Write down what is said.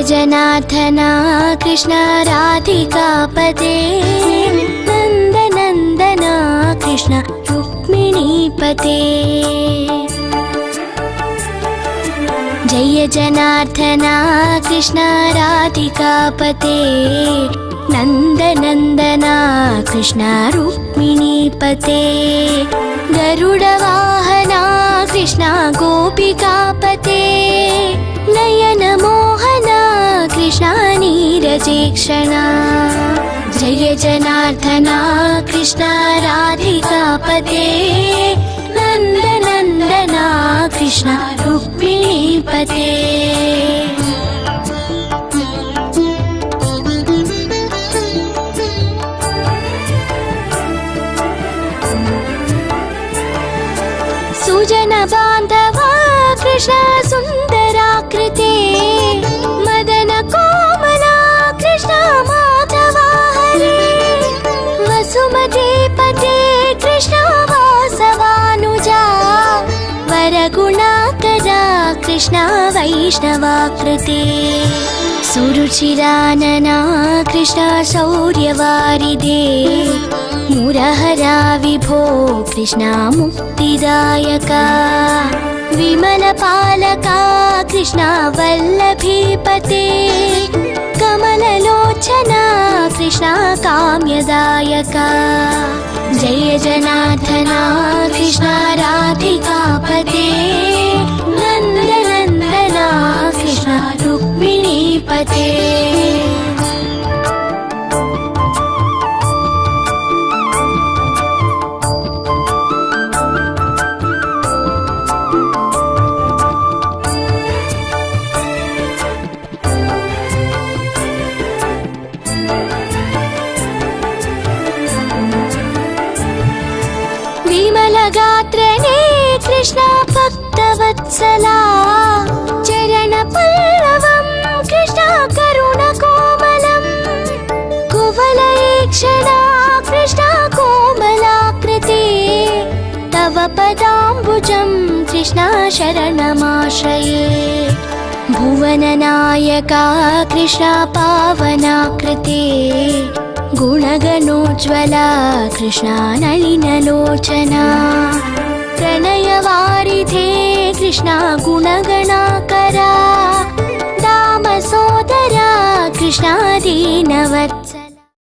जनार्दना कृष्ण राधिकापते नन्दनन्दना कृष्ण रुक्मिणीपते जय जनार्दना कृष्ण राधिकापते नन्दनन्दना कृष्ण रुक्मिणीपते गरुडवाहना कृष्ण गोपिकापते नयनमोहना कृष्ण नीरजेक्षणा जय जनार्दना कृष्ण राधिकापते नन्दनन्दना कृष्ण रुक्मिणीपते सुजन बान्धवा कृष्ण सुन्दराकृते मदन कोमला कृष्ण माधवा हरे वसुमतीपते कृष्ण वासवानुजा वरगुणाकरा कृष्ण वैष्णवाकृते सुरुचिरानना कृष्ण शौर्यवारिधे मुरहरा विभो कृष्ण मुक्तिदायका विमलपालका कृष्ण वल्लभीपते कमललोचना कृष्ण काम्यदायका जय जनार्दना कृष्ण राधिकापते नन्दनन्दना कृष्ण रुक्मिणीपते विमलगात्रने कृष्ण भक्तवत्सला चरणपल्लवं कृष्ण करुणकोमलं कुवलयेक्षणा कृष्ण कोमलाकृते तव पदाम्बुजं कृष्ण शरणमाश्रये भुवननायका कृष्ण पावनाकृते गुणगणोज्ज्वला कृष्ण नलिनलोचना प्रणयवारिधे कृष्ण गुणगणाकरा दामसोदरा कृष्ण दीनवत्सला